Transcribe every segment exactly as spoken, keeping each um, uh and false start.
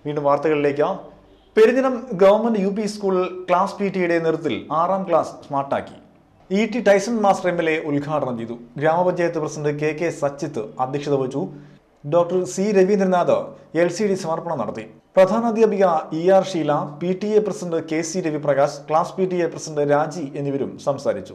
വീണ്ടും വാർത്തകളിലേക്ക്. Perinjanam government U P school class P ടിയുടെ നേതൃത്വത്തിൽ ആറാം ക്ലാസ് സ്മാർട്ടാക്കി. E T Tyson master M L A ഉദ്ഘാടനം ചെയ്തു. ഗ്രാമപഞ്ചായത്ത് പ്രസിഡന്റ് കെ കെ സച്ചിത്ത് അധ്യക്ഷത വഹിച്ചു. Doctor C Raveendranath L C D സമർപ്പണം നടത്തി. പ്രധാനാധ്യാപിക E R Sheela, P T A president K C Raviprakash, class P T A president Raji എന്നിവരും സംസാരിച്ചു.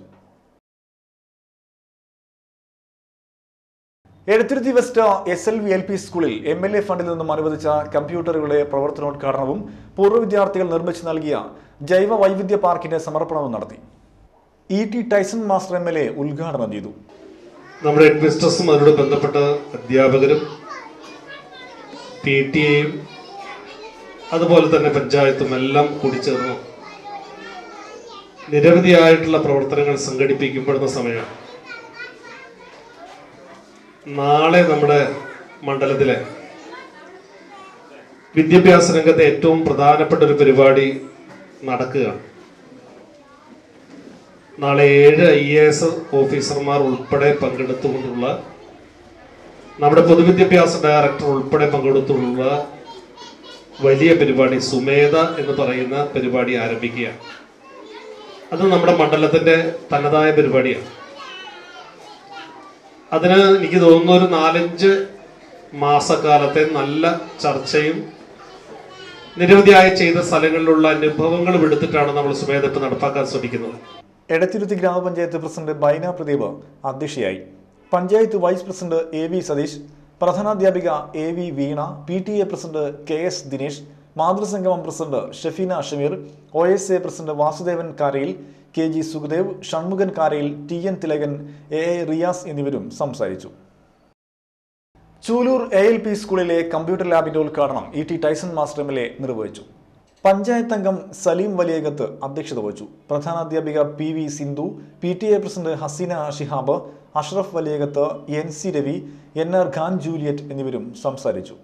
Edathuruthy west S L V L P സ്കൂളിൽ എം എൽ എ ഫണ്ടിൽ നിന്നും അനുവദിച്ച കമ്പ്യൂട്ടറുകളുടെ പ്രവർത്തനോദ്ഘാടനവും പൂർവ്വ വിദ്യാർത്ഥികൾ നിർമ്മിച്ചു നൽകിയ ജൈവ വൈവിധ്യ പാർക്കിന്റെ സമർപ്പണവും നടത്തി. E T Tyson master M L A ഉദ്ഘാടനം ചെയ്തു. നമ്മുടെ ഹെഡ്മിസ്ട്രസും അതിനോട് ബന്ധപ്പെട്ട അധ്യാപകരും പി ടി എയും അതുപോലെ തന്നെ പഞ്ചായത്തും എല്ലാം കൂടി ചേർന്നു നിരവധിയായിട്ടുള്ള പ്രവർത്തനങ്ങൾ സംഘടിപ്പിക്കപ്പെടുന്ന സമയം. നാളെ നമ്മുടെ മണ്ഡലത്തിലെ വിദ്യാഭ്യാസ രംഗത്തെ ഏറ്റവും പ്രധാനപ്പെട്ട ഒരു പരിപാടി നടക്കുകയാണ്. നാളെ ഏഴ് ഐ എ എസ് ഓഫീസർമാർ ഉൾപ്പെടെ പങ്കെടുത്തുകൊണ്ടുള്ള, നമ്മുടെ പൊതുവിദ്യാഭ്യാസ ഡയറക്ടർ ഉൾപ്പെടെ പങ്കെടുത്തുള്ള വലിയ പരിപാടി സുമേധ എന്ന് പറയുന്ന പരിപാടി ആരംഭിക്കുകയാണ്. അത് നമ്മുടെ മണ്ഡലത്തിന്റെ തനതായ പരിപാടിയാണ്. അതിന് എനിക്ക് തോന്നുന്നു ഒരു നാലഞ്ച് മാസക്കാലത്തെ നല്ല ചർച്ചയും നിരവധിയായി ചെയ്ത സ്ഥലങ്ങളിലുള്ള അനുഭവങ്ങളും എടുത്തിട്ടാണ് നമ്മൾ സുമേധ ഇപ്പം നടപ്പാക്കാൻ ശ്രമിക്കുന്നത്. എടത്തുരുത്തി ഗ്രാമപഞ്ചായത്ത് പ്രസിഡന്റ് ബൈന പ്രദീപ് അധ്യക്ഷയായി. Panchayat vice president A V Satheesh, പ്രധാനാധ്യാപിക A V Veena, P T A president K S Dinesh, മാതൃസംഗമം president Shefeena Shameer, O S A president Vasudevan Karayil, K G Sukhadev, Shanmukhan Karayil, T N Thilakan, A A Riyas എന്നിവരും സംസാരിച്ചു. ചൂലൂർ എ എൽ പി സ്കൂളിലെ കമ്പ്യൂട്ടർ ലാബിന്റെ ഉദ്ഘാടനം E T Tyson master M L A നിർവഹിച്ചു. പഞ്ചായത്ത് അംഗം സലീം വലിയകത്ത് അധ്യക്ഷത വഹിച്ചു. പ്രധാനാധ്യാപിക P V Sindhu, P T A president Haseena Shihab, Ashraf Valiyakath, N C Ravi, N R Khan Juliet എന്നിവരും സംസാരിച്ചു.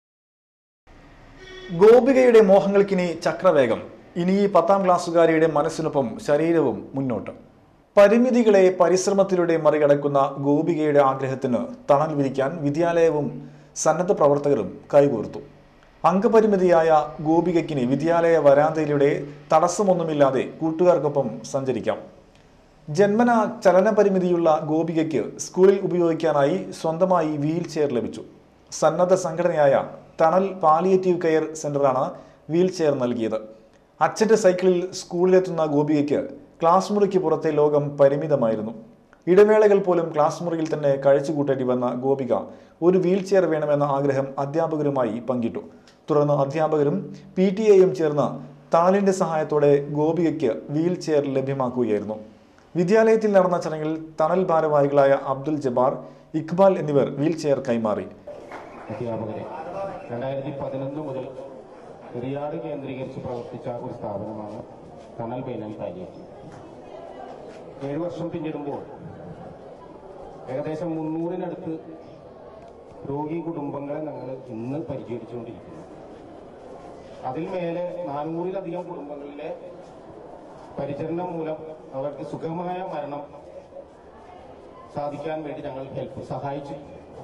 ഗോപികയുടെ മോഹങ്ങൾക്കിനി ചക്രവേഗം. ഇനി ഈ പത്താം ക്ലാസ്സുകാരിയുടെ മനസ്സിനൊപ്പം ശരീരവും മുന്നോട്ട്. പരിമിതികളെ പരിശ്രമത്തിലൂടെ മറികടക്കുന്ന ഗോപികയുടെ ആഗ്രഹത്തിന് തണൽ വിരിക്കാൻ വിദ്യാലയവും സന്നദ്ധ പ്രവർത്തകരും കൈകോർത്തു. അംഗപരിമിതിയായ ഗോപികയ്ക്കിനി വിദ്യാലയ വരാന്തയിലൂടെ തടസ്സമൊന്നുമില്ലാതെ കൂട്ടുകാർക്കൊപ്പം സഞ്ചരിക്കാം. ജന്മന ചലനപരിമിതിയുള്ള ഗോപികയ്ക്ക് സ്കൂളിൽ ഉപയോഗിക്കാനായി സ്വന്തമായി വീൽ ചെയർ ലഭിച്ചു. സന്നദ്ധ സംഘടനയായ തണൽ പാലിയേറ്റീവ് കെയർ സെന്ററാണ് വീൽ ചെയർ നൽകിയത്. അച്ഛൻ്റെ സൈക്കിളിൽ സ്കൂളിലെത്തുന്ന ഗോപികയ്ക്ക് ക്ലാസ് മുറിക്ക് പുറത്തെ ലോകം പരിമിതമായിരുന്നു. ഇടവേളകൾ പോലും ക്ലാസ് മുറിയിൽ തന്നെ കഴിച്ചുകൂട്ടേണ്ടി വന്ന ഗോപിക ഒരു വീൽ ചെയർ വേണമെന്ന ആഗ്രഹം അധ്യാപകരുമായി പങ്കിട്ടു. തുടർന്ന് അധ്യാപകരും പി ടി എയും ചേർന്ന് തണലിന്റെ സഹായത്തോടെ ഗോപികയ്ക്ക് വീൽ ചെയർ ലഭ്യമാക്കുകയായിരുന്നു. വിദ്യാലയത്തിൽ നടന്ന ചടങ്ങിൽ തണൽ ഭാരവാഹികളായ അബ്ദുൽ ജബ്ബാർ, ഇഖ്ബാൽ എന്നിവർ വീൽ ചെയർ കൈമാറി. അധ്യാപകരെ രണ്ടായിരത്തി പതിനൊന്ന് മുതൽ റിയാദ് കേന്ദ്രീകരിച്ച് പ്രവർത്തിച്ച ഒരു സ്ഥാപനമാണ് തണൽ ബൈനൽ പാലിയേറ്റീവ്. ഏഴു വർഷം പിന്നിടുമ്പോൾ ഏകദേശം മുന്നൂറിനടുത്ത് രോഗി കുടുംബങ്ങളെ ഞങ്ങൾ ഇന്ന് പരിചരിച്ചുകൊണ്ടിരിക്കുന്നു. അതിൽ മേലെ നാനൂറിലധികം കുടുംബങ്ങളിലെ പരിചരണം മൂലം അവർക്ക് സുഖമായ മരണം സാധിക്കാൻ വേണ്ടി ഞങ്ങൾ ഹെൽപ്പ് സഹായിച്ചു.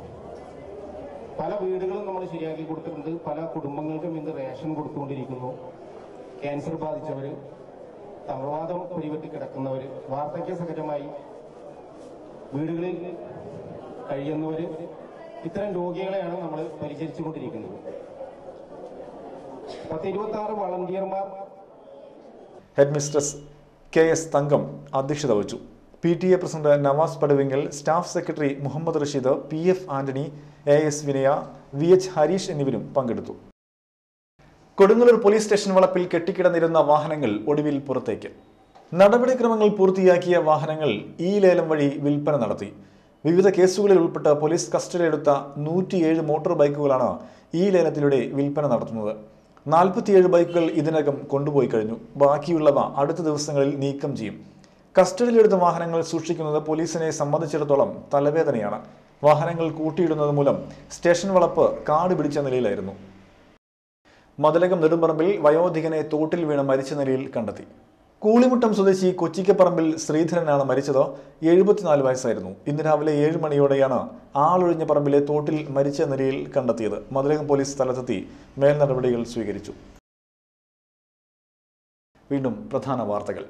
പല വീടുകളും നമ്മൾ ശരിയാക്കി കൊടുത്തിട്ടുണ്ട്. പല കുടുംബങ്ങൾക്കും ഇന്ന് റേഷൻ കൊടുത്തുകൊണ്ടിരിക്കുന്നു. ക്യാൻസർ ബാധിച്ചവര്, തളർവാദം പിടിപെട്ടി കിടക്കുന്നവര്, വാർദ്ധക്യ സഹജമായി വീടുകളിൽ കഴിയുന്നവര്, ഇത്തരം രോഗികളെയാണ് നമ്മൾ പരിചരിച്ചു കൊണ്ടിരിക്കുന്നത്. പത്ത് ഇരുപത്തി ആറ് വളണ്ടിയർമാർ. Head mistress K S Thankam അധ്യക്ഷത വഹിച്ചു. P T A president Navas Paduvinkal, staff secretary Muhammad Rasheed, P F Antony, A S Vinaya, V H Hareesh എന്നിവരും പങ്കെടുത്തു. കൊടുങ്ങല്ലൂർ പോലീസ് സ്റ്റേഷൻ വളപ്പിൽ കെട്ടിക്കിടന്നിരുന്ന വാഹനങ്ങൾ ഒടുവിൽ പുറത്തേക്ക്. നടപടിക്രമങ്ങൾ പൂർത്തിയാക്കിയ വാഹനങ്ങൾ ഈ ലേലം വഴി വിൽപ്പന നടത്തി. വിവിധ കേസുകളിൽ ഉൾപ്പെട്ട് പോലീസ് കസ്റ്റഡിയിലെടുത്ത നൂറ്റിയേഴ് മോട്ടോർ ബൈക്കുകളാണ് ഈ ലേലത്തിലൂടെ വിൽപ്പന നടത്തുന്നത്. നാൽപ്പത്തിയേഴ് ബൈക്കുകൾ ഇതിനകം കൊണ്ടുപോയി കഴിഞ്ഞു. ബാക്കിയുള്ളവ അടുത്ത ദിവസങ്ങളിൽ നീക്കം ചെയ്യും. കസ്റ്റഡിയിലെടുത്ത വാഹനങ്ങൾ സൂക്ഷിക്കുന്നത് പോലീസിനെ സംബന്ധിച്ചിടത്തോളം തലവേദനയാണ്. വാഹനങ്ങൾ കൂട്ടിയിടുന്നത് മൂലം സ്റ്റേഷൻ വളപ്പ് കാട് പിടിച്ച നിലയിലായിരുന്നു. മതിലകം നെടുമ്പറമ്പിൽ വയോധികനെ തോട്ടിൽ വീണ് മരിച്ച നിലയിൽ കണ്ടെത്തി. കൂളിമുട്ടം സ്വദേശി കൊച്ചിക്കപ്പറമ്പിൽ ശ്രീധരനാണ് മരിച്ചത്. എഴുപത്തിനാല് വയസ്സായിരുന്നു. ഇന്ന് രാവിലെ ഏഴ് മണിയോടെയാണ് ആളൊഴിഞ്ഞ പറമ്പിലെ തോട്ടിൽ മരിച്ച നിലയിൽ കണ്ടെത്തിയത്. മതിലകം പോലീസ് സ്ഥലത്തെത്തി മേൽ നടപടികൾ സ്വീകരിച്ചു. വീണ്ടും പ്രധാന വാർത്തകൾ.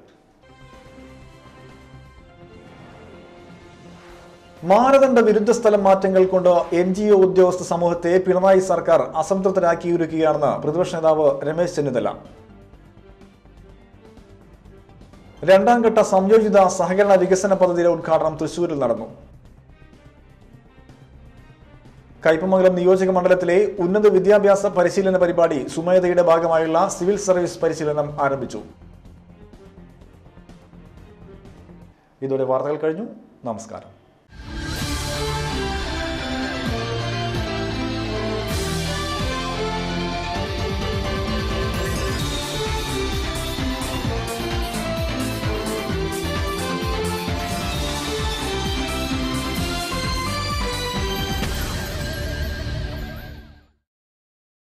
മാനദണ്ഡ വിരുദ്ധ സ്ഥലം മാറ്റങ്ങൾ കൊണ്ട് എൻ ജി ഒ ഉദ്യോഗസ്ഥ സമൂഹത്തെ പിണറായി സർക്കാർ അസംതൃപ്തരാക്കിയിരിക്കുകയാണെന്ന് പ്രതിപക്ഷ നേതാവ് രമേശ് ചെന്നിത്തല. രണ്ടാം ഘട്ട സംയോജിത സഹകരണ വികസന പദ്ധതിയുടെ ഉദ്ഘാടനം തൃശൂരിൽ നടന്നു. കയ്പമംഗലം നിയോജക മണ്ഡലത്തിലെ ഉന്നത വിദ്യാഭ്യാസ പരിശീലന പരിപാടി സുമേധയുടെ ഭാഗമായുള്ള സിവിൽ സർവീസ് പരിശീലനം ആരംഭിച്ചു. ഇതോടെ വാർത്തകൾ കഴിഞ്ഞു. നമസ്കാരം.